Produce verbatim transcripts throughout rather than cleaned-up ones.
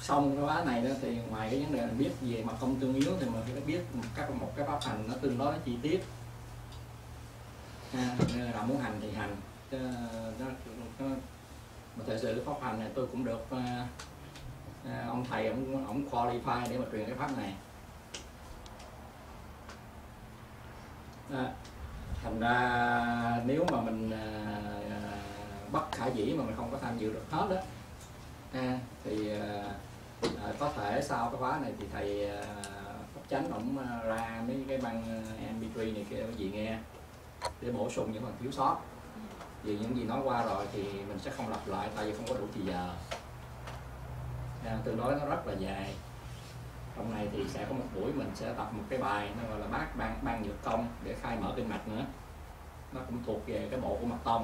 xong cái khóa này đó thì ngoài cái vấn đề mình biết về mặt công tương yếu thì mình phải biết một cái một cái pháp hành nó tương đối chi tiết. À, nên là muốn hành thì hành, chứ nó, nó, mà thật sự cái pháp hành này tôi cũng được uh, uh, ông thầy ông ông qualify để mà truyền cái pháp này. À, thành ra nếu mà mình uh, bất khả dĩ mà mình không có tham dự được hết đó, à, thì uh, uh, có thể sau cái khóa này thì thầy uh, Pháp Chánh ổng uh, ra mấy cái băng uh, em pê ba này kia cái gì nghe để bổ sung những phần thiếu sót. Vì những gì nói qua rồi thì mình sẽ không lặp lại, tại vì không có đủ thì giờ. À, tương đối nó rất là dài. Trong này thì sẽ có một buổi mình sẽ tập một cái bài nó gọi là bát ban ban nhược công để khai mở kinh mạch nữa. Nó cũng thuộc về cái bộ của mật tông.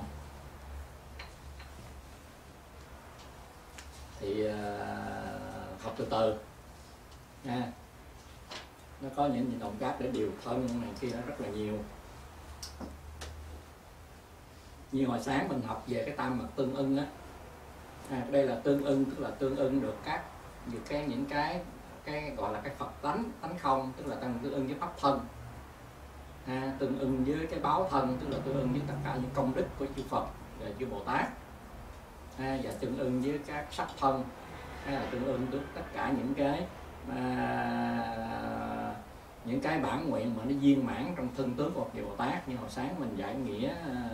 Thì uh, học từ từ. À, nó có những những động tác để điều thân này kia nó rất là nhiều. Như hồi sáng mình học về cái tam mật tương ưng á, à, đây là tương ưng, tức là tương ưng được các được cái những cái cái gọi là cái Phật tánh tánh không, tức là tương ưng với pháp thân, à, tương ưng với cái báo thân, tức là tương ưng với tất cả những công đức của chư Phật và chư Bồ Tát, à, và tương ưng với các sắc thân, hay là tương ưng với tất cả những cái à, những cái bản nguyện mà nó viên mãn trong thân tướng của Phật Bồ Tát. Như hồi sáng mình giải nghĩa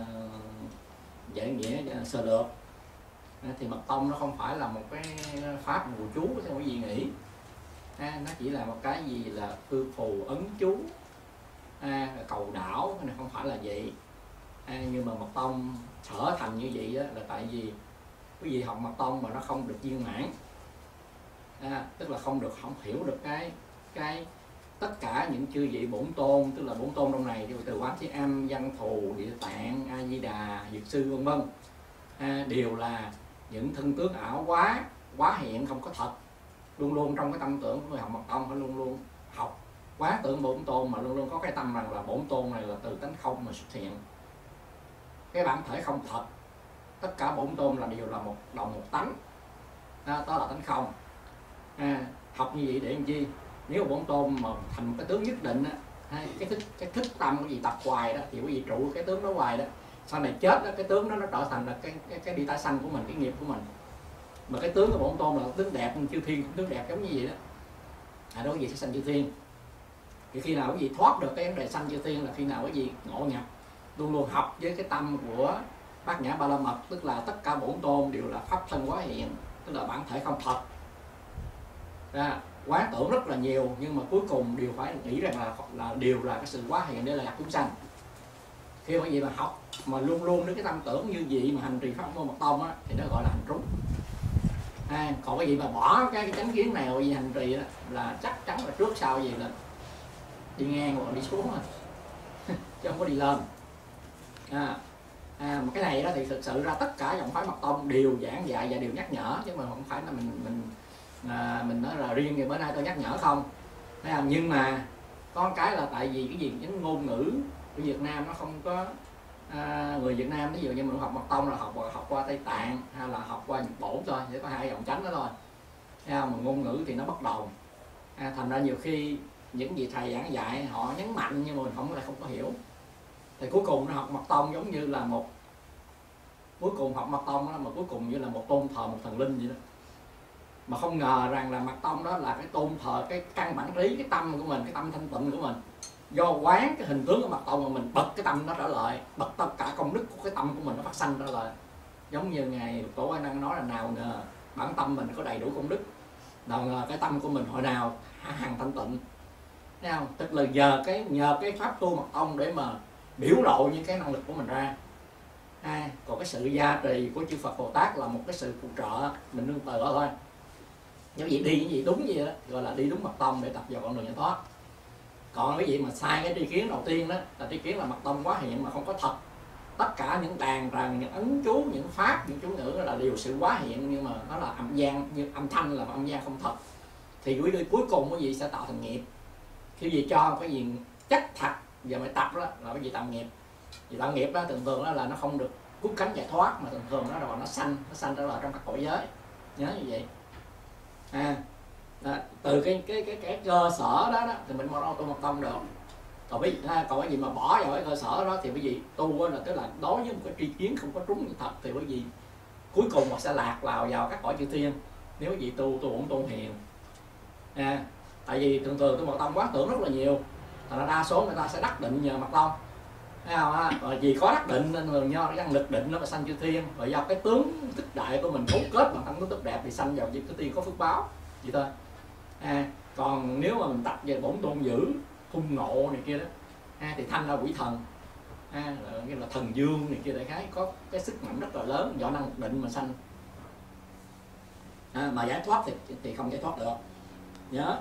giải nghĩa sơ lược, thì mật tông nó không phải là một cái pháp bùa chú theo cái gì nghĩ, à, nó chỉ là một cái gì là phương phù ấn chú, à, cầu đảo, cái này không phải là vậy. À, nhưng mà mật tông trở thành như vậy đó, là tại vì quý vị học mật tông mà nó không được viên mãn, à, tức là không được không hiểu được cái cái tất cả những chư vị bổn tôn, tức là bổn tôn trong này từ Quán Thế Âm, Văn Thù, Địa Tạng, A Di Đà, Dược Sư vân vân, à, đều là những thân tướng ảo quá quá hiện, không có thật. Luôn luôn trong cái tâm tưởng của người học mật tông phải luôn luôn học quá tưởng bổn tôn, mà luôn luôn có cái tâm rằng là bổn tôn này là từ tánh không mà xuất hiện, cái bản thể không thật. Tất cả bổn tôn là đều là một đồng một tánh, đó, đó là tánh không. À, học như vậy để làm chi? Nếu bổn tôn mà thành một cái tướng nhất định á, cái thức cái thức tâm cái gì tập hoài đó, thì quý vị trụ cái tướng đó hoài đó, sau này chết đó, cái tướng đó nó trở thành là cái cái, cái đi tái sanh của mình, cái nghiệp của mình. Mà cái tướng của bổn tôn là tướng đẹp, chư thiên cũng tướng đẹp giống như vậy đó, à, đó cái gì sẽ sanh chư thiên. Thì khi nào cái gì thoát được cái vấn đề sanh chư thiên là khi nào cái gì ngộ nhập, luôn luôn học với cái tâm của Bát Nhã Ba La Mật, tức là tất cả bổn tôn đều là pháp thân quá hiện, tức là bản thể không thật. À, quán tưởng rất là nhiều, nhưng mà cuối cùng đều phải nghĩ rằng là là đều là cái sự quá hiện để là gặp chúng sanh. Khi mà vậy mà học mà luôn luôn đến cái tâm tưởng như vậy mà hành trì pháp môn mật tông á, thì nó gọi là hành trúng. À, còn cái gì mà bỏ cái, cái chánh kiến nào gì hành trì đó là chắc chắn là trước sau gì là đi ngang hoặc đi xuống rồi chứ không có đi lên. À, à, mà cái này đó thì thực sự ra tất cả dòng phái mật tông đều giảng dạy và đều nhắc nhở, chứ mà không phải là mình mình à, mình nói là riêng ngày bữa nay tôi nhắc nhở không. Thấy không? Nhưng mà có một cái là tại vì cái gì cái ngôn ngữ của Việt Nam nó không có à, người Việt Nam ví dụ như mình học mật tông là học học qua Tây Tạng hay là học qua Nhật Bổn thôi, chỉ có hai dòng chánh đó thôi. Thấy không? Mà ngôn ngữ thì nó bất đồng, à, thành ra nhiều khi những gì thầy giảng dạy họ nhấn mạnh nhưng mà mình không lại không có hiểu. Thì cuối cùng nó học mật tông giống như là một cuối cùng học mật tông đó, mà cuối cùng như là một tôn thờ một thần linh vậy đó. Mà không ngờ rằng là mật tông đó là cái tôn thờ cái căn bản trí, cái tâm của mình, cái tâm thanh tịnh của mình. Do quán cái hình tướng của mật tông mà mình bật cái tâm nó trở lại, bật tất cả công đức của cái tâm của mình nó phát sanh trở lại. Giống như ngài Tổ A Nan nói là nào ngờ bản tâm mình có đầy đủ công đức, nào ngờ cái tâm của mình hồi nào hằng thanh tịnh. Thấy không? Tức là nhờ cái nhờ cái pháp tu mật tông để mà biểu lộ những cái năng lực của mình ra. À, còn cái sự gia trì của chư Phật Bồ Tát là một cái sự phụ trợ, mình nương tựa thôi. Như vậy đi những gì đúng gì đó gọi là đi đúng mật tông để tập vào con đường giải thoát. Còn cái gì mà sai cái tri kiến đầu tiên đó là tri kiến là mật tông quá hiện mà không có thật. Tất cả những đàn tràng, những ấn chú, những pháp, những chú ngữ là đều sự quá hiện, nhưng mà nó là âm gian, như âm thanh là âm gian không thật. Thì quý vị cuối cùng cái gì sẽ tạo thành nghiệp. Khi gì cho cái gì chắc thật giờ mới tập đó là cái gì tạo nghiệp. Vì tạo nghiệp đó thường thường đó là nó không được cút cánh giải thoát, mà thường thường đó rồi nó sanh, nó sanh trở lại trong các cõi giới. Nhớ như vậy. À, đó, từ cái cái cái cái cơ sở đó, đó thì mình mới tu mật tông được. Còn cái còn cái gì mà bỏ vào cái cơ sở đó thì cái gì tu là tức là đối với một cái tri kiến không có trúng thật thì cái gì cuối cùng mà sẽ lạc vào vào các cõi chư thiên nếu cái gì tu tu ổn tu hiền. À, tại vì thường thường tu mật tông quán tưởng rất là nhiều, thành ra đa số người ta sẽ đắc định nhờ mật tông, thấy không ha? Rồi vì có đắc định nên người do năng lực định nó mà sanh chư thiên, rồi do cái tướng tích đại của mình cấu kết bằng thân tướng tốt đẹp thì sanh vào chư thiên có phước báo vậy thôi. À, còn nếu mà mình tập về bổn tôn dữ hung nộ này kia đó, à, thì thanh ra quỷ thần, à, là, như là thần dương này kia đại khái có cái sức mạnh rất là lớn do năng lực định mà sanh. À, mà giải thoát thì thì không giải thoát được, nhớ.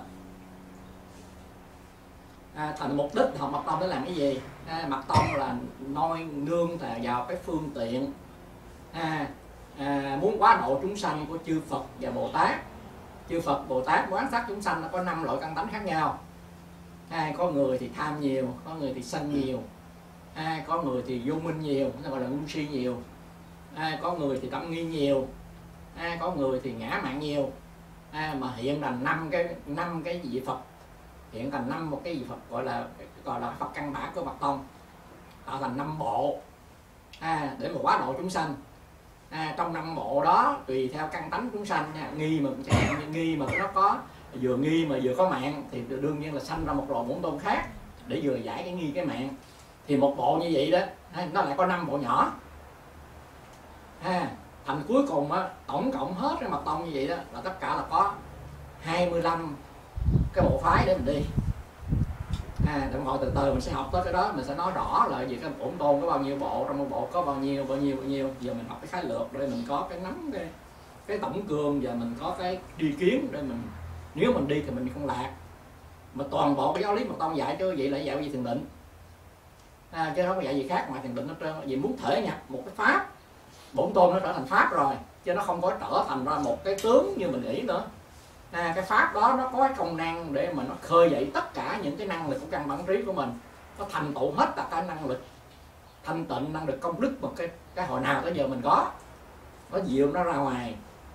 À, thành mục đích học mật tông để làm cái gì? À, mật tông là noi nương vào cái phương tiện, à, à, muốn quá độ chúng sanh của chư Phật và Bồ Tát. Chư Phật Bồ Tát quán sát chúng sanh nó có năm loại căn tánh khác nhau. À, có người thì tham nhiều, có người thì sân nhiều, à, có người thì vô minh nhiều, nó gọi là ngu si nhiều, à, có người thì tâm nghi nhiều, à, có người thì ngã mạn nhiều. À, mà hiện là năm cái năm cái vị Phật, hiện thành năm một cái vị Phật gọi là gọi là Phật căn bản của mật tông, tạo thành năm bộ, à, để mà quá độ chúng sanh. À, trong năm bộ đó tùy theo căn tánh chúng sanh nha, nghi mà nghi mà nó có vừa nghi mà vừa có mạng thì đương nhiên là sanh ra một loại bổn tôn khác để vừa giải cái nghi cái mạng. Thì một bộ như vậy đó nó lại có năm bộ nhỏ, à, thành cuối cùng á, tổng cộng hết cái mật tông như vậy đó là tất cả là có hai mươi lăm cái bộ phái để mình đi. À, đồng hội từ từ mình sẽ học tới cái đó, mình sẽ nói rõ là gì cái bổn tôn có bao nhiêu bộ, trong một bộ có bao nhiêu bao nhiêu bao nhiêu. Giờ mình học cái khái lược để mình có cái nắm cái cái tổng cương và mình có cái tri kiến để mình nếu mình đi thì mình không lạc. Mà toàn bộ cái giáo lý mật tông dạy cho vậy là dạy gì thiền định, à, chứ không có dạy gì khác ngoài thiền định hết trơn. Vì muốn thể nhập một cái pháp bổn tôn nó trở thành pháp rồi, chứ nó không có trở thành ra một cái tướng như mình nghĩ nữa. À, cái pháp đó nó có cái công năng để mà nó khơi dậy tất cả những cái năng lực của căn bản trí của mình, nó thành tựu hết tất cả năng lực thanh tịnh, năng lực công đức một cái cái hồi nào tới giờ mình có, nó dịu nó ra ngoài.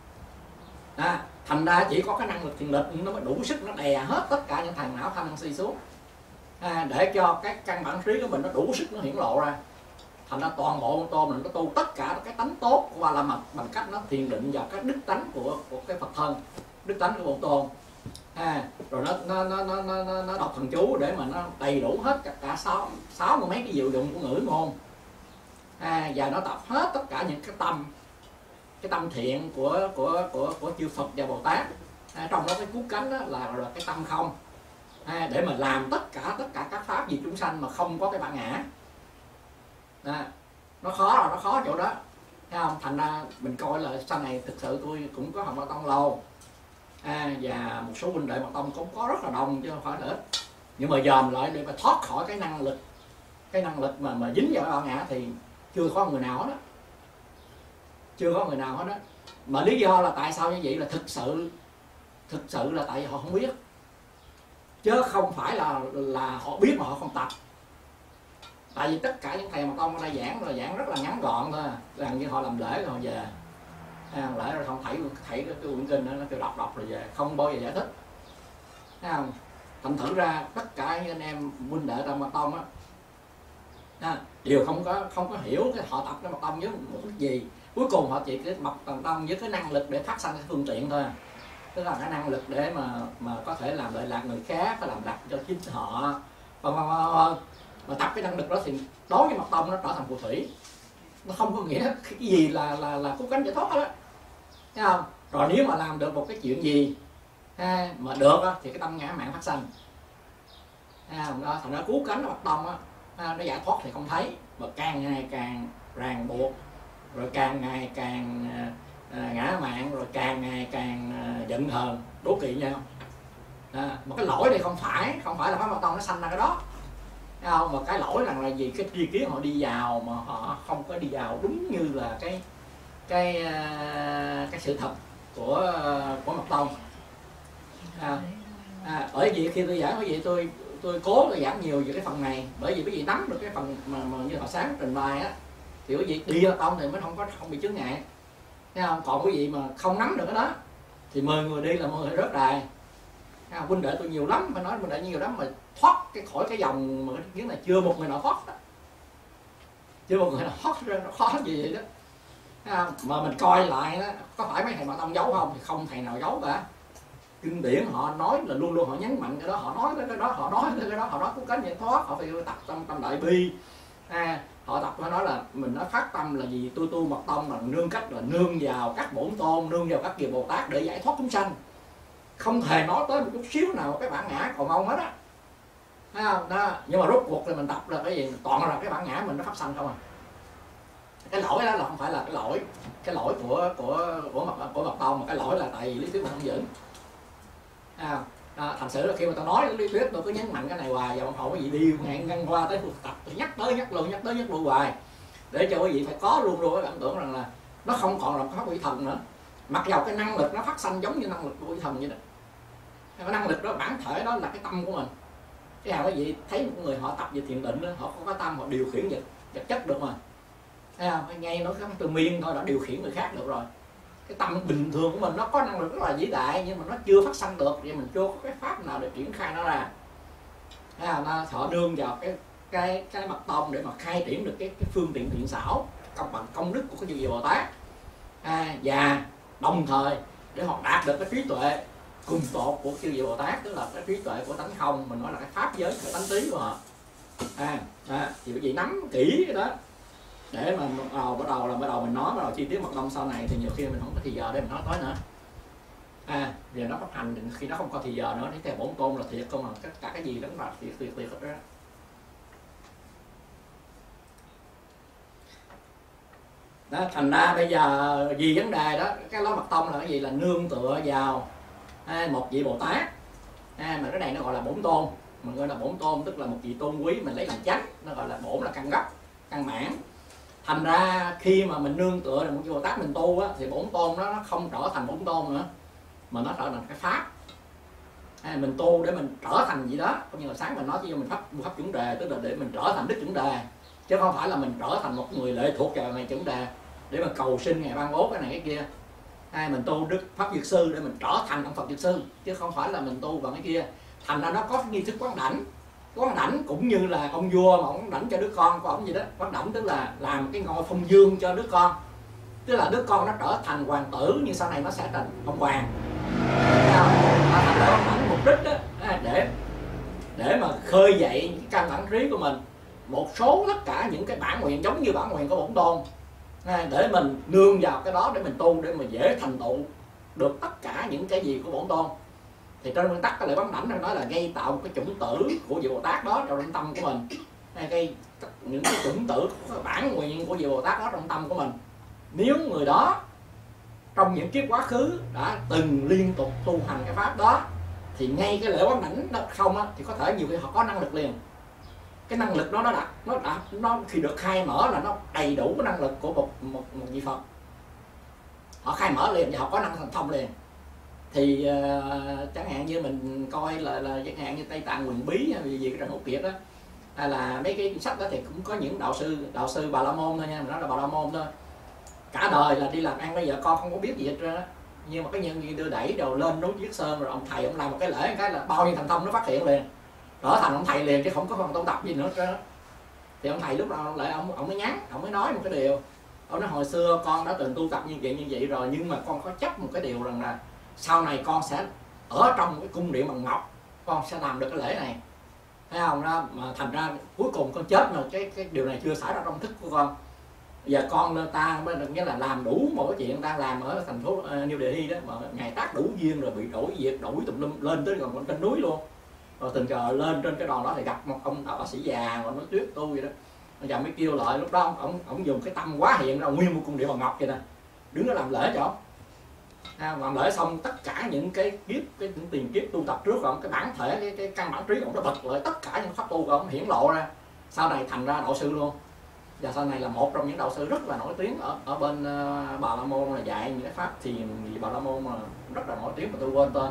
À, thành ra chỉ có cái năng lực thiền định nó mới đủ sức nó đè hết tất cả những thằng não tham si xuống, à, để cho cái căn bản trí của mình nó đủ sức nó hiển lộ ra. Thành ra toàn bộ con tôm mình nó tu tất cả cái tánh tốt qua là mặt bằng cách nó thiền định vào cái đức tánh của của cái Phật thân, đức tánh của Bổn Tôn, à, rồi nó nó nó nó nó, nó đọc thần chú để mà nó đầy đủ hết cả, cả sáu sáu mươi mấy cái diệu dụng của ngữ ngôn, à, và nó tập hết tất cả những cái tâm cái tâm thiện của của của của chư Phật và Bồ Tát, à, trong đó cái cú cánh đó là là cái tâm không, à, để mà làm tất cả tất cả các pháp diệt chúng sanh mà không có cái bản ngã. À, nó khó rồi, nó khó chỗ đó, thấy không? Thành ra mình coi là sau này thực sự tôi cũng có học mật tông lâu, à, và một số huynh đệ mật tông cũng có rất là đông chứ không phải là ít, nhưng mà dòm lại để mà thoát khỏi cái năng lực cái năng lực mà mà dính vào cái bản ngã thì chưa có người nào hết đó, chưa có người nào hết đó. Mà lý do là tại sao như vậy là thực sự thực sự là tại vì họ không biết, chứ không phải là là họ biết mà họ không tập. Tại vì tất cả những thầy mật tông ở đây giảng là giảng rất là ngắn gọn thôi, gần như họ làm lễ rồi họ về, à, lễ rồi không thảy thảy cái quyển kinh đó, nó kêu đọc đọc rồi về, không bao giờ giải thích, thấy không? Thành thử ra tất cả những anh em huynh đệ trong mật tông á, à, đều không có không có hiểu cái họ tập cái mật tông với mục đích gì. Cuối cùng họ chỉ cái mật tông với cái năng lực để phát sanh cái phương tiện thôi, tức là cái năng lực để mà mà có thể làm lợi lạc người khác, có làm lạc cho chính họ, vân vân vân. Mà tập cái năng lực đó thì đối với mật tông nó trở thành phù thủy, nó không có nghĩa cái gì là là là cứu cánh giải thoát đó, thấy không? Rồi nếu mà làm được một cái chuyện gì, ha, mà được đó, thì cái tâm ngã mạn phát sanh, ha, đó, thành ra cứu cánh mật tông á, nó giải thoát thì không thấy, mà càng ngày càng ràng buộc, rồi càng ngày càng à, ngã mạn, rồi càng ngày càng à, giận hờn đố kỵ nhau. À, mà cái lỗi này không phải không phải là pháp mật tông nó sanh ra cái đó, thấy không? Mà cái lỗi rằng là gì, cái tri kiến họ đi vào mà họ không có đi vào đúng như là cái cái cái sự thật của của mật tông. À, à, bởi vì khi tôi giảng, bởi vì tôi tôi cố tôi giảng nhiều về cái phần này, bởi vì quý vị nắm được cái phần mà, mà như họ sáng trình bày á, thì quý vị đi mật tông thì mới không có không bị chướng ngại, thấy không? Còn quý vị mà không nắm được cái đó, thì mười người đi là mọi người rớt đài. À, huynh đệ tôi nhiều lắm, phải nói huynh đệ nhiều lắm mà thoát cái khỏi cái dòng mà cái kiến này chưa một người nào thoát đó. Chưa một người nào thoát ra, nó khó gì vậy đó. À, mà mình coi lại đó, có phải mấy thầy Mật Tông giấu không? Thì không thầy nào giấu cả. Kinh điển họ nói là luôn luôn họ nhấn mạnh cái đó, họ nói cái đó, họ nói cái đó, họ nói cũng có nhận thoát, họ phải tập tâm tâm đại bi. À, họ tập nó nói là mình nói phát tâm là gì, tôi tu Mật Tông là nương cách là nương vào các bổn tôn, nương vào các vị Bồ Tát để giải thoát chúng sanh, không hề nói tới một chút xíu nào cái bản ngã cầu mong hết á. Đó. Đó. Nhưng mà rốt cuộc thì mình tập là cái gì, toàn là cái bản ngã mình nó phát sanh không à. Cái lỗi đó là không phải là cái lỗi cái lỗi của của của Mật của Mật Tông, mà cái lỗi là tại vì lý thuyết mình không vững. À, à, thành sự là khi mà tao nói lý thuyết tôi cứ nhấn mạnh cái này hoài, và ông hội quý vị đi ngang ngang qua tới cuộc tập tôi nhắc tới nhắc luôn nhắc tới nhắc luôn hoài, để cho quý vị phải có luôn luôn cái cảm tưởng rằng là nó không còn là một pháp quỷ thần nữa, mặc dầu cái năng lực nó phát sanh giống như năng lực của quỷ thần vậy đó. Cái năng lực đó bản thể đó là cái tâm của mình. Cái nào quý vị thấy một người họ tập về thiền định đó, họ có cái tâm họ điều khiển vật vật chất được mà, thấy không? Ngay nó cái từ miên thôi đã điều khiển người khác được rồi. Cái tâm bình thường của mình nó có năng lực rất là vĩ đại, nhưng mà nó chưa phát sanh được, vì mình chưa có cái pháp nào để triển khai nó ra. Thấy không? Nó họ nương vào cái cái cái Mật Tông để mà khai triển được cái, cái phương tiện thiện xảo, công bằng công đức của cái chư vị Bồ Tát. À, và đồng thời để họ đạt được cái trí tuệ cùng tột của chư vị Bồ Tát, tức là cái trí tuệ của tánh không, mình nói là cái pháp giới của tánh trí của họ. À, à thì quý vị nắm kỹ cái đó để mà bắt đầu bắt đầu là bắt đầu mình nói bắt đầu chi tiết Mật Tông sau này, thì nhiều khi mình không có thì giờ để mình nói tới nữa. À, giờ nó phát hành khi nó không có thì giờ nữa, thì theo bổn tôn là thiệt không, mà tất cả cái gì đó là thiệt thiệt thiệt hết đó. Đó, thành ra bây giờ vì vấn đề đó, cái lối Mật Tông là cái gì, là nương tựa vào à, một vị Bồ Tát. À, mà cái này nó gọi là bổn tôn, mình gọi là bổn tôn tức là một vị tôn quý mình lấy làm chánh, nó gọi là bổn là căn gốc căn bản. Thành ra khi mà mình nương tựa là một vị Bồ Tát mình tu á, thì bổn tôn đó nó không trở thành bổn tôn nữa, mà nó trở thành cái pháp. À, mình tu để mình trở thành gì đó, cũng như là sáng mình nói cho mình pháp pháp chuẩn đề, tức là để mình trở thành đích chuẩn đề, chứ không phải là mình trở thành một người lệ thuộc vào ngày chuẩn đề để mà cầu xin ngày ban bố cái này cái kia. Hay mình tu đức pháp dược sư để mình trở thành ông Phật dược sư, chứ không phải là mình tu vào cái kia. Thành ra nó có nghi thức quán đảnh. Quán đảnh cũng như là ông vua mà ông đảnh cho đứa con của ông gì đó. Quán đảnh tức là làm cái ngôi phong dương cho đứa con, tức là đứa con nó trở thành hoàng tử, nhưng sau này nó sẽ thành ông hoàng. Thành ra quán đảnh mục đích đó để để mà khơi dậy cái căn bản trí của mình, một số tất cả những cái bản nguyện giống như bản nguyện của bổn tôn, để mình nương vào cái đó để mình tu, để mà dễ thành tựu được tất cả những cái gì của bổn tôn. Thì trên nguyên tắc cái lời quán đảnh nó nói là gây tạo một cái chủng tử của vị Bồ Tát đó trong tâm của mình, hay gây những cái chủng tử cái bản nguyện của vị Bồ Tát đó trong tâm của mình. Nếu người đó trong những kiếp quá khứ đã từng liên tục tu hành cái pháp đó, thì ngay cái lễ quán đảnh đó không á, thì có thể nhiều khi họ có năng lực liền. Cái năng lực đó nó đã nó đã nó khi được khai mở là nó đầy đủ cái năng lực của một một, một vị Phật. Họ khai mở liền và họ có năng thần thông liền. Thì uh, chẳng hạn như mình coi là là chẳng hạn như Tây Tạng Quyền Bí hay gì, gì cái Trần Hữu Kiệt đó, hay là mấy cái sách đó, thì cũng có những đạo sư đạo sư Bà La Môn thôi nha, mình nói là Bà La Môn thôi, cả đời là đi làm ăn, bây giờ con không có biết gì hết trơn á, nhưng mà cái nhân viên đưa đẩy đầu lên núi Viết Sơn, rồi ông thầy ông làm một cái lễ cái là bao nhiêu thần thông nó phát hiện liền, trở thành ông thầy liền, chứ không có phần tu tập gì nữa trơn. Thì ông thầy lúc nào lại ông ông mới nhắn, ông mới nói một cái điều, ông nói hồi xưa con đã từng tu tập như vậy như vậy rồi, nhưng mà con có chấp một cái điều rằng là sau này con sẽ ở trong một cái cung điện bằng ngọc, con sẽ làm được cái lễ này, thấy không? Đó, mà thành ra cuối cùng con chết rồi, cái cái điều này chưa xảy ra trong thức của con. Giờ con ta mới được nghĩa là làm đủ mọi cái chuyện đang làm ở thành phố uh, New Delhi đó, mà ngày tác đủ duyên rồi bị đổi việc, đổi tùm lum lên tới còn trên núi luôn. Rồi tình cờ lên trên cái đòn đó thì gặp một ông đạo bác sĩ già mà nói tuyết tu vậy đó, giờ mới kêu lại, lúc đó ông ông, ông dùng cái tâm quá hiện ra nguyên một cung điện bằng ngọc vậy nè, đứng đó làm lễ cho ông. À, làm lễ xong tất cả những cái kiếp cái những tiền kiếp tu tập trước ông, cái bản thể cái, cái căn bản trí của ông nó bật lại tất cả những pháp tu của ông hiển lộ ra, sau này thành ra đạo sư luôn. Và sau này là một trong những đạo sư rất là nổi tiếng ở ở bên uh, Bà La Môn, là dạy những cái pháp thiền gì Bà La Môn mà rất là nổi tiếng mà tôi quên tên.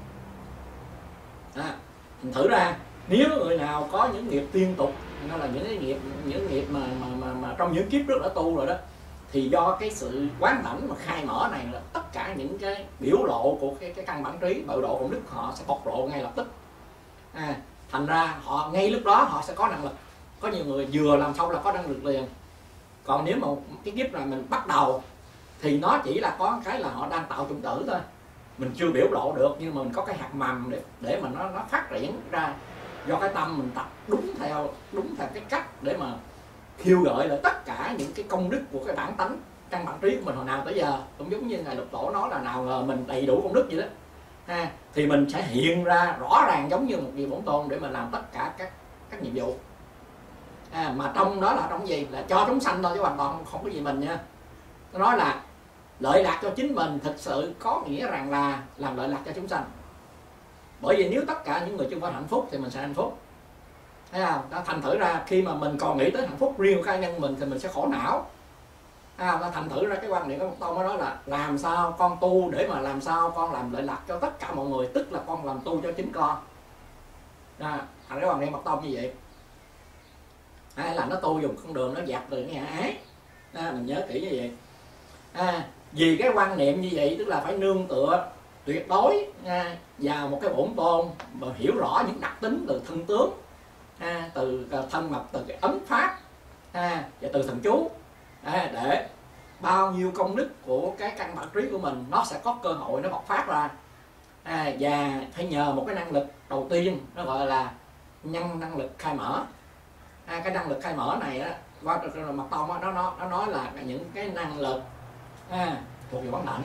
À, mình thử ra nếu người nào có những nghiệp tiên tục, nó là những cái nghiệp những nghiệp mà mà mà, mà trong những kiếp trước đã tu rồi đó, thì do cái sự quán đảnh mà khai mở này là tất tất cả những cái biểu lộ của cái, cái căn bản trí, biểu lộ công đức họ sẽ bộc lộ ngay lập tức. À, thành ra họ ngay lúc đó họ sẽ có năng lực. Có nhiều người vừa làm xong là có năng lực liền. Còn nếu mà cái kiếp này mình bắt đầu thì nó chỉ là có cái là họ đang tạo chủng tử thôi, mình chưa biểu lộ được, nhưng mà mình có cái hạt mầm để để mà nó nó phát triển ra, do cái tâm mình tập đúng theo đúng theo cái cách để mà khiêu gợi lại tất cả những cái công đức của cái bản tánh căn bản trí của mình hồi nào tới giờ. Cũng giống như ngài Lục Tổ nói là nào ngờ mình đầy đủ công đức vậy đó ha, thì mình sẽ hiện ra rõ ràng giống như một vị bổn tôn để mà làm tất cả các các nhiệm vụ. À, mà trong đó là trong gì là cho chúng sanh thôi chứ hoàn toàn không có gì mình nha. Nó nói là lợi lạc cho chính mình, thực sự có nghĩa rằng là làm lợi lạc cho chúng sanh. Bởi vì nếu tất cả những người chung quanh hạnh phúc thì mình sẽ hạnh phúc. Thấy không? Đó, thành thử ra khi mà mình còn nghĩ tới hạnh phúc riêng của cá nhân mình thì mình sẽ khổ não. Thấy không? Đó, thành thử ra cái quan điểm của một tông đó là làm sao con tu để mà làm sao con làm lợi lạc cho tất cả mọi người, tức là con làm tu cho chính con. Đó, thành cái quan điểm một tông như vậy. Hay là nó tu dùng con đường nó dạt từ cái ngã ái. Đó, mình nhớ kỹ như vậy. À, vì cái quan niệm như vậy tức là phải nương tựa tuyệt đối à, vào một cái bổn tôn mà hiểu rõ những đặc tính từ thân tướng, à, từ thân mật, từ cái ấn pháp, à, và từ thần chú, à, để bao nhiêu công đức của cái căn bản trí của mình nó sẽ có cơ hội nó bộc phát ra. À, và phải nhờ một cái năng lực đầu tiên nó gọi là nhân năng lực khai mở. À, cái năng lực khai mở này á, qua mật tông á, nó nó nó nói là những cái năng lực à, thuộc về bán đảnh.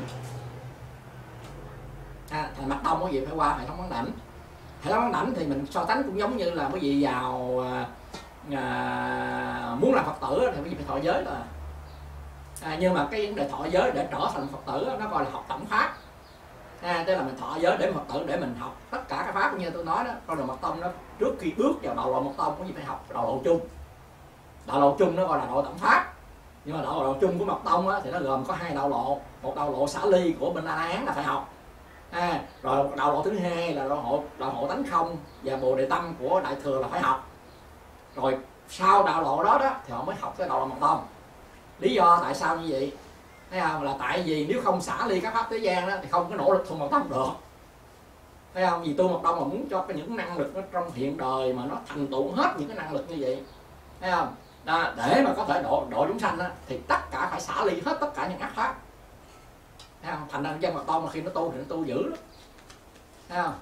À, thành mật tông có gì phải qua hệ thống bán đảnh. Hệ thống bán đảnh thì mình so sánh cũng giống như là quý vị vào à, à, muốn làm Phật tử thì quý vị phải thọ giới là. À, nhưng mà cái vấn đề thọ giới để trở thành Phật tử nó gọi là học tổng pháp. À, tức là mình thọ giới để Phật tử để mình học tất cả các pháp như tôi nói đó. Con đường mật tông đó, trước khi bước vào đạo lộ mật tông có gì phải học đạo lộ chung. Đạo lộ chung nó gọi là đạo tổng pháp. Nhưng mà đạo lộ chung của mật tông á, thì nó gồm có hai đạo lộ. Một đạo lộ xả ly của bên A La Hán là phải học. À, rồi đạo lộ thứ hai là đạo hộ đạo hộ tánh không và bồ đề tâm của đại thừa là phải học. Rồi sau đạo lộ đó đó thì họ mới học cái đạo lộ mật tông. Lý do tại sao như vậy? Thấy không? Là tại vì nếu không xả ly các pháp thế gian đó thì không có nỗ lực tu mật tông được. Thấy không? Vì tu mật tông mà muốn cho cái những năng lực nó trong hiện đời mà nó thành tựu hết những cái năng lực như vậy. Thấy không? Đó, để mà có thể độ độ chúng sanh đó, thì tất cả phải xả ly hết tất cả những ác pháp. Thấy không? Thành ra dân mật tông mà khi nó tu thì nó tu dữ lắm. Thấy không?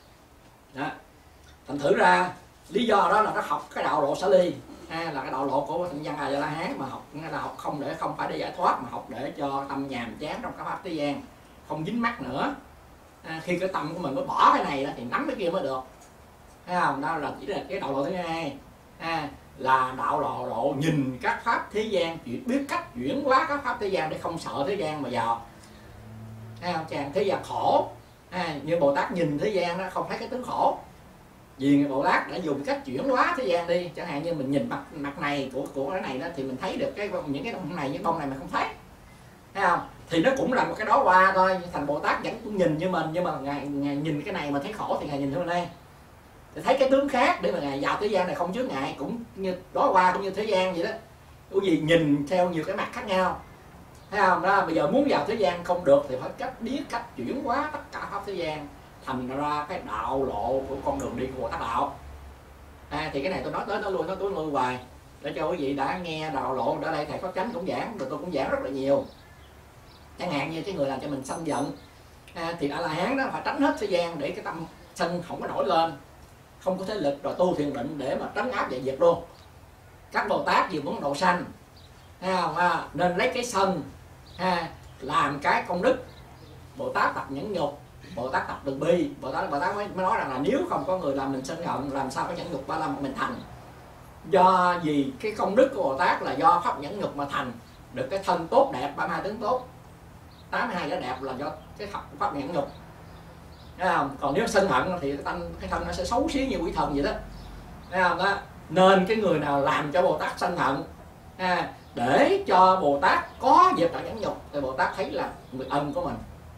Đó. Thành thử ra lý do đó là nó học cái đạo lộ xả ly. À, là cái đạo lộ của thịnh văn A La Hán mà học là học không để không phải để giải thoát mà học để cho tâm nhàm chán trong các pháp thế gian, không dính mắc nữa. À, khi cái tâm của mình mới bỏ cái này đó, thì nắm cái kia mới được. Thấy không? Đó là chỉ là cái đạo lộ thứ hai. À, là đạo lộ lộ nhìn các pháp thế gian, biết cách chuyển hóa các pháp thế gian để không sợ thế gian mà vào. Thấy không? Chàng thế gian khổ. À, như Bồ Tát nhìn thế gian đó không thấy cái tướng khổ. Vì Bồ Tát đã dùng cách chuyển hóa thế gian đi, chẳng hạn như mình nhìn mặt mặt này của của cái này đó thì mình thấy được cái những cái bông này, những bông này mình không thấy, thấy không? Thì nó cũng là một cái đó qua thôi. Thành Bồ Tát vẫn cũng nhìn như mình, nhưng mà ngài, ngài nhìn cái này mà thấy khổ thì ngài nhìn theo mình đây, thì thấy cái tướng khác để mà ngài vào thế gian này không chướng ngại, cũng như đó qua cũng như thế gian vậy đó. Cái gì nhìn theo nhiều cái mặt khác nhau, thấy không? Đó bây giờ muốn vào thế gian không được thì phải cách biết cách chuyển hóa tất cả pháp thế gian, thành ra cái đạo lộ của con đường đi của Bồ Tát đạo. À, thì cái này tôi nói tới nó lui nó tôi lui hoài để cho quý vị đã nghe đạo lộ. Ở đây thầy Pháp Chánh cũng giảng, rồi tôi cũng giảng rất là nhiều. Chẳng hạn như cái người làm cho mình sân giận, à, thì A La Hán đó phải tránh hết thế gian để cái tâm sân không có nổi lên, không có thế lực, rồi tu thiền định để mà trấn áp vậy diệt luôn. Các Bồ Tát vừa muốn độ sanh, thấy không? À, nên lấy cái sân à, làm cái công đức. Bồ Tát tập nhẫn nhục, Bồ Tát tập từ bi. Bồ Tát Bồ Tát mới, mới nói rằng là nếu không có người làm mình sân hận, làm sao có nhẫn nhục ba la mình thành. Do vì cái công đức của Bồ Tát là do pháp nhẫn nhục mà thành được cái thân tốt đẹp, ba mươi hai tướng tốt, tám mươi hai cái đẹp là do cái pháp nhẫn nhục. Thấy không? Còn nếu sân hận thì cái thân, cái thân nó sẽ xấu xí như quỷ thần vậy đó. Thấy không? Đó. Nên cái người nào làm cho Bồ Tát sân hận à, để cho Bồ Tát có dịp tạo nhẫn nhục thì Bồ Tát thấy là người ân của mình.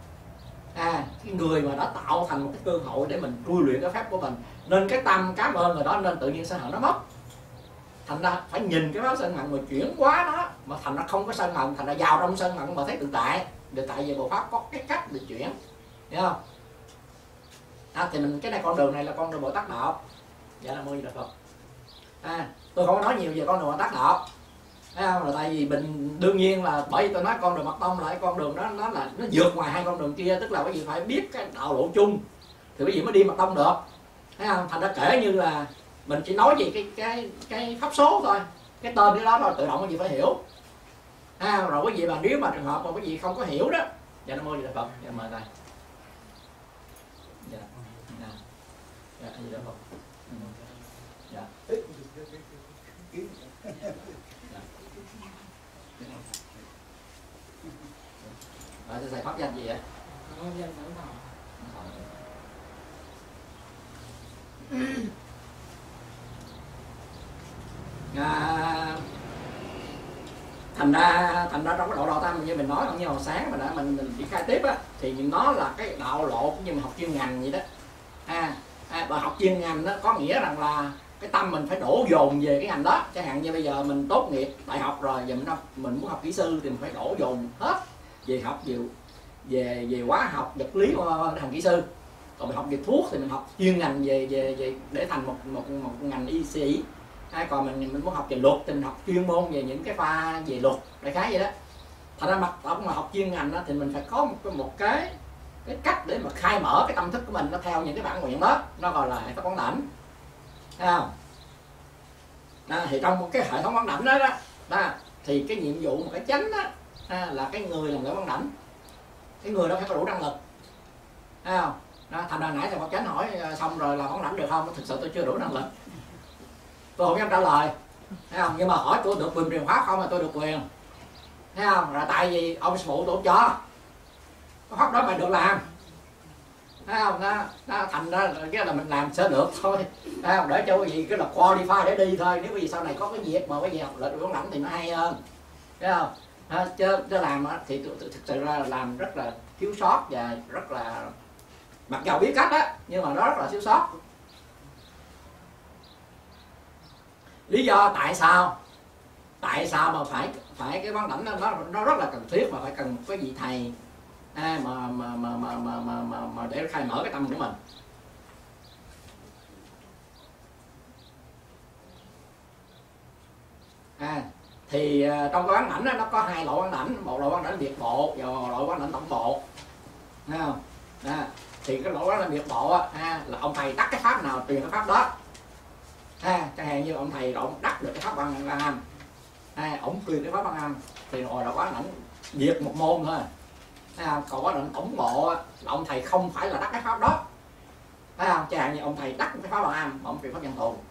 À, cái người mà đã tạo thành một cái cơ hội để mình tu luyện cái pháp của mình, nên cái tâm cảm ơn người đó nên tự nhiên sân hận nó mất. Thành ra phải nhìn cái pháp sân hận mà chuyển hóa nó, mà thành ra không có sân hận, thành ra vào trong sân hận mà thấy tự tại. Để tại vì Bồ Pháp có cái cách để chuyển, hiểu không? À, thì mình cái này con đường này là con đường Bồ Tát đạo. Dạ là mô Di Đà Phật. À, tôi không có nói nhiều về con đường Bồ Tát đạo, thấy không? Là tại vì mình đương nhiên là bởi vì tôi nói con đường Mật Tông là cái con đường đó nó là nó vượt ngoài hai con đường kia, tức là quý vị phải biết cái đạo lộ chung thì quý vị mới đi Mật Tông được, thấy không? Thành ra kể như là mình chỉ nói về cái cái cái pháp số thôi, cái tên cái đó rồi tự động quý vị phải hiểu. À, rồi quý vị mà nếu mà trường hợp mà quý vị không có hiểu đó, dạ Nam Mô Di Đà Phật, dạ mời thầy. Dạ, dạ, dạ Di Đà Phật. Dạ. Rồi thầy pháp danh gì vậy? À, thành ra thành ra trong cái độ đầu tam như mình nói như hồi sáng mà đã mình mình đi khai tiếp á, thì nó là cái đạo lộ cũng như mình học chuyên ngành vậy đó. À, à và học chuyên ngành đó có nghĩa rằng là cái tâm mình phải đổ dồn về cái ngành đó. Chẳng hạn như bây giờ mình tốt nghiệp đại học rồi, giờ mình mình muốn học kỹ sư thì mình phải đổ dồn hết về học về về về hóa học, vật lý thành kỹ sư. Còn mình học về thuốc thì mình học chuyên ngành về về về để thành một một một ngành y sĩ. Hay còn mình mình muốn học về luật thì mình học chuyên môn về những cái pha về luật, đại khái vậy đó. Thành ra mặt ông mà học chuyên ngành đó, thì mình phải có một cái một cái cái cách để mà khai mở cái tâm thức của mình nó theo những cái bản nguyện đó, nó gọi là hệ thống quán đảnh, thấy không? Đó, thì trong một cái hệ thống quán đảnh đó, đó, đó thì cái nhiệm vụ một cái chánh đó à, là cái người làm lễ quán đảnh, cái người đó phải có đủ năng lực, thấy không? Đó, thành ra nãy thầy Pháp Chánh hỏi xong rồi là quán đảnh được không? Thực sự tôi chưa đủ năng lực, tôi không dám trả lời, thấy không? Nhưng mà hỏi tôi được quyền truyền pháp không là tôi được quyền, thấy không? Là tại vì ông sư phụ tôi không cho, cái pháp đó mày được làm, thấy không? Đó, đó thành ra cái là mình làm sẽ được thôi, thấy không? Để cho cái gì cái là qualify để đi thôi. Nếu cái gì sau này có cái việc mà cái gì học lệnh quán đảnh thì nó hay hơn, thấy không? À, chứ, chứ làm thì thực sự ra làm rất là thiếu sót và rất là mặc dầu biết cách á nhưng mà nó rất là thiếu sót. Lý do tại sao tại sao mà phải phải cái quán đảnh nó nó rất là cần thiết, mà phải cần một cái vị thầy à, mà, mà, mà, mà, mà, mà, mà, mà để khai mở cái tâm của mình. À, thì uh, trong cái quán đảnh đó, nó có hai loại quán đảnh, một loại quán đảnh biệt bộ và một loại quán đảnh tổng bộ, thấy không? Đó. Thì cái loại quán đảnh biệt bộ á, à, là ông thầy đắc cái pháp nào truyền cái pháp đó. À, chẳng hạn như ông thầy ông đắc được cái pháp bằng Quan Âm, à, ông truyền cái pháp Quan Âm thì rồi là quán đảnh biệt một môn thôi. À, còn quán đảnh tổng bộ á, là ông thầy không phải là đắc cái pháp đó. À, chẳng hạn như ông thầy đắc cái pháp Quan Âm, ông truyền pháp Văn Thù,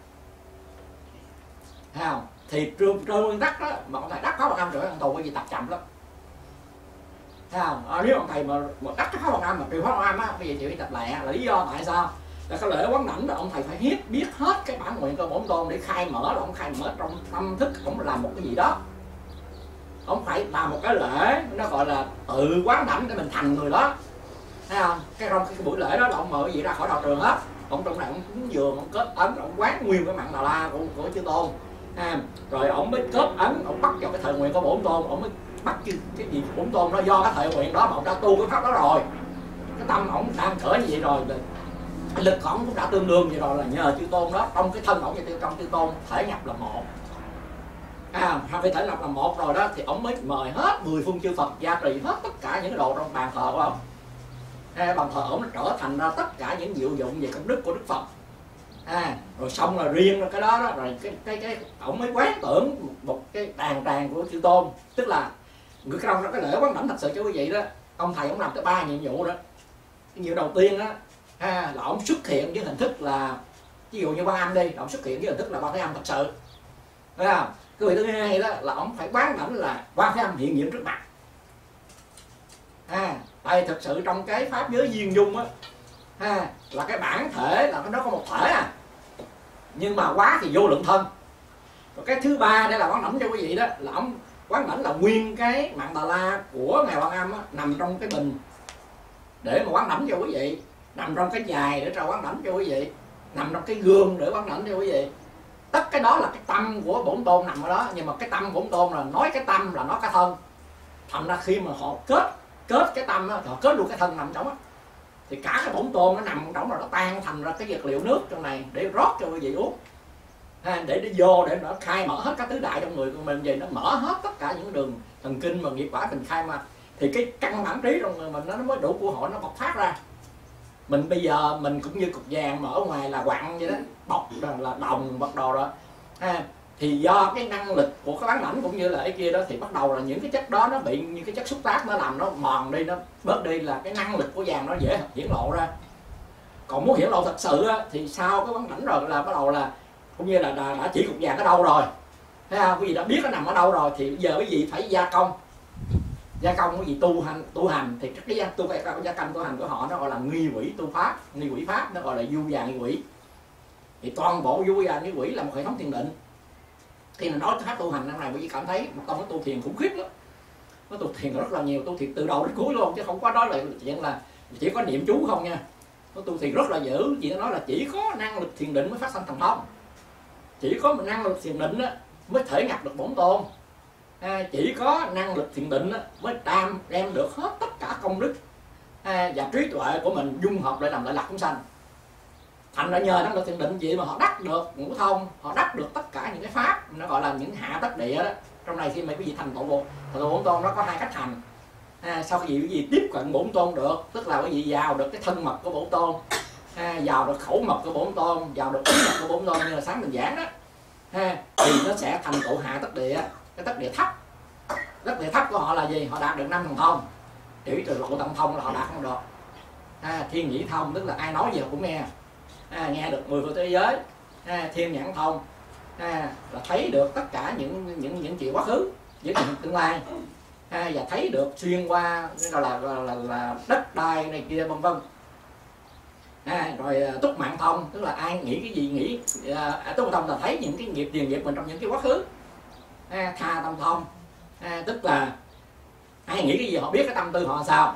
thấy không? Thì trường trên nguyên tắc đó mà ông thầy đắc pháp Quan Âm rồi Văn Thù, bởi vì tập chậm lắm, thấy không? À, nếu ông thầy mà, mà đắc cái pháp Quan Âm mà truyền pháp Quan Âm á, bây giờ chịu đi tập lại là lý do tại sao? Là cái lễ quán đảnh là ông thầy phải biết biết hết cái bản nguyện của Bổn Tôn để khai mở, là ông khai mở trong tâm thức, ông làm một cái gì đó, ông phải làm một cái lễ nó gọi là tự quán đảnh để mình thành người đó, thấy không? Cái trong cái buổi lễ đó là ông mời cái gì ra khỏi đạo trường hết, ông trong này ông cúng dường, ông kết ấn, ông quán nguyên cái mạng Đà La của, của chư Tôn, à, rồi ông mới kết ấn, ông bắt vào cái thời nguyện của Bổn Tôn, ông mới bắt cái, cái gì Bổn Tôn đó, do cái thời nguyện đó mà ông đã tu cái pháp đó rồi, cái tâm ông đang cỡ như vậy rồi, lực ổng cũng đã tương đương vậy rồi, là nhờ chư Tôn đó, trong cái thân ổng và trong chư Tôn thể nhập là một, à, phải thể nhập là một rồi đó thì ổng mới mời hết mười phương chư Phật gia trì hết tất cả những cái đồ trong bàn thờ của ông. À, bàn thờ ổng trở thành ra tất cả những diệu dụng về công đức của Đức Phật. À, rồi xong là riêng rồi cái đó đó, rồi cái cái cái ổng mới quán tưởng một, một cái đàn tràng của chư Tôn, tức là người trong đó cái lễ quán đảnh thật sự cho quý vị đó, ông thầy ổng làm tới ba nhiệm vụ đó. Cái nhiệm vụ đầu tiên đó à, là ông xuất hiện với hình thức là ví dụ như Quan Âm đi, ông xuất hiện với hình thức là Quan Thế Âm thật sự, thấy không? Cái vị thứ hai đó là ông phải quán đảnh là Quan Thế Âm hiện diện trước mặt. À, tại thực sự trong cái pháp giới duyên dung á, à, là cái bản thể là nó có một thể à, nhưng mà quá thì vô lượng thân. Rồi cái thứ ba để là quán đảnh cho quý vị đó là ông quán đảnh là nguyên cái mạng Đà La của ngài Quan Âm á, nằm trong cái bình để mà quán đảnh cho quý vị, nằm trong cái dài để cho quán đảnh cho quý vị, nằm trong cái gương để quán đảnh cho quý vị. Tất cái đó là cái tâm của Bổn Tôn nằm ở đó, nhưng mà cái tâm Bổn Tôn là nói cái tâm là nói cái thân. Thành ra khi mà họ kết kết cái tâm á, họ kết luôn cái thân nằm trong á, thì cả cái bổn tôn nó nằm trong rồi, nó tan thành ra cái vật liệu nước trong này để rót cho quý vị uống, ha, để nó vô để nó khai mở hết các tứ đại trong người của mình, về nó mở hết tất cả những đường thần kinh mà nghiệp quả mình khai mà, thì cái căn bản trí trong người mình nó mới đủ của hội nó bộc phát ra. Mình bây giờ mình cũng như cục vàng mà ở ngoài là quặng vậy đó, bọc là đồng bắt đầu đó, ha, thì do cái năng lực của cái bán lãnh cũng như là cái kia đó, thì bắt đầu là những cái chất đó nó bị như cái chất xúc tác, nó làm nó mòn đi, nó bớt đi, là cái năng lực của vàng nó dễ hiển lộ ra. Còn muốn hiển lộ thật sự á, thì sau cái bán lãnh rồi là bắt đầu là cũng như là đã, đã chỉ cục vàng ở đâu rồi, thấy không? Quý vị đã biết nó nằm ở đâu rồi, thì bây giờ quý vị phải gia công, gia công quý vị tu hành, tu hành thì cái gia tu cái gia công tu hành của họ nó gọi là nghi quỷ tu pháp, nghi quỷ pháp, nó gọi là du già nghi quỷ. Thì toàn bộ du già nghi quỷ là một hệ thống thiền định. Khi mình nói pháp tu hành năm này quý vị cảm thấy một tông nó tu thiền khủng khiếp lắm, nó tu thiền rất là nhiều, tu thiền từ đầu đến cuối luôn, chứ không có nói là chuyện là chỉ có niệm chú không nha. Nó tu thiền rất là dữ, chị nói là chỉ có năng lực thiền định mới phát sanh thần thông, chỉ có một năng lực thiền định á, mới thể nhập được bổn tôn, à, chỉ có năng lực thiền định á, mới đem đem được hết tất cả công đức, à, và trí tuệ của mình dung hợp để làm lại lạc chúng sanh. Thành ra nhờ năng lực thiền định gì mà họ đắc được ngũ thông, họ đắc được tất cả những cái pháp nó gọi là những hạ tất địa đó. Trong này khi mà quý vị thành tựu bộ thành tựu bổn tôn nó có hai cách thành, à, sau khi quý vị tiếp cận bổn tôn được, tức là quý vị vào được cái thân mật của bổn tôn, à, vào được khẩu mật của bổn tôn, vào được ý mật của bổn tôn như là sáng mình giảng đó, ha, thì nó sẽ thành tựu hạ tất địa, cái tất địa thấp. Tất địa thấp của họ là gì? Họ đạt được năm thần thông, chỉ từ lộ tận thông là họ đạt không được, à, thiên nhĩ thông tức là ai nói gì họ cũng nghe, à, nghe được mười phương thế giới, à, thiên nhãn thông, à, là thấy được tất cả những những những chuyện quá khứ với những tương lai, à, và thấy được xuyên qua gọi là, là, là, là đất đai này kia vân vân, à, rồi túc mạng thông tức là ai nghĩ cái gì nghĩ, à, túc mạng thông là thấy những cái nghiệp tiền nghiệp mình trong những cái quá khứ, à, tha tâm thông, à, tức là ai nghĩ cái gì họ biết cái tâm tư họ sao,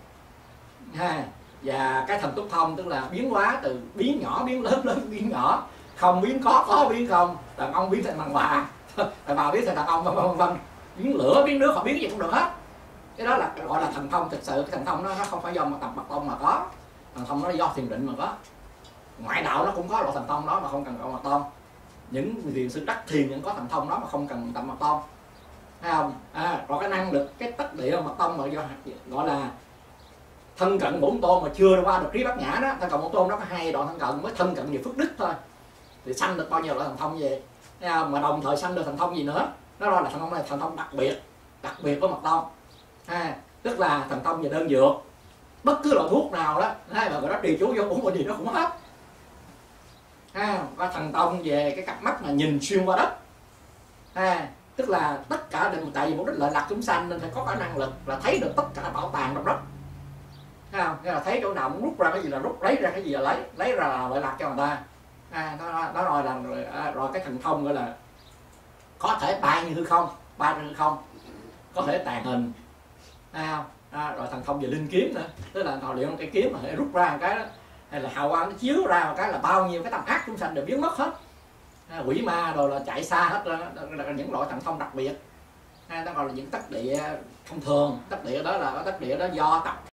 ha, và cái thần túc thông tức là biến hóa từ biến nhỏ biến lớn, lớn biến nhỏ, không biến có có biến không, đàn ông biến thành đàn bà, đàn bà biến thành đàn ông, vân vân vân, biến lửa biến nước họ biến gì cũng được hết. Cái đó là gọi là thần thông thực sự. Cái thần thông nó, nó không phải do một tập mật tông mà có, thần thông nó do thiền định mà có. Ngoại đạo nó cũng có loại thần thông đó mà không cần cầu mật tông. Những thiền sư đắc thiền những có thần thông đó mà không cần tập mật tông, thấy không? À, rồi cái năng lực cái tất địa mật tông mà do gọi là thân cận bổn tôn mà chưa qua được trí bát nhã đó. Thân cận bổn tôn nó có hai đoạn thân cận, mới thân cận về phước đức thôi thì sanh được bao nhiêu loại thần thông về, thấy không? Mà đồng thời sanh được thần thông gì nữa, nó là thần thông này thần thông đặc biệt, đặc biệt của mật tông, à, tức là thần thông về đơn dược, bất cứ loại thuốc nào đó, mà người đó trì chú vô uống gì nó cũng hết, à, và thần thông về cái cặp mắt mà nhìn xuyên qua đất, à, tức là tất cả đều tại vì mục đích lợi lạc chúng sanh nên phải có cái năng lực là thấy được tất cả bảo tàng trong đất, thấy không? Nghĩa là thấy chỗ nào muốn rút ra cái gì là rút, lấy ra cái gì là lấy, lấy ra là lợi lạc cho người ta, à, đó, đó rồi là rồi, à, rồi cái thần thông gọi là có thể bay như hư không, bay như hư không, có thể tàn hình, à, à, rồi thần thông về linh kiếm nữa, tức là họ luyện cái kiếm mà để rút ra một cái đó, hay là hào quang nó chiếu ra một cái là bao nhiêu cái tâm ác chúng sanh đều biến mất hết, à, quỷ ma rồi là chạy xa hết, đó, đó, đó là những loại thần thông đặc biệt, à, đó gọi là những tất địa thông thường. Tất địa đó là tất địa đó do tập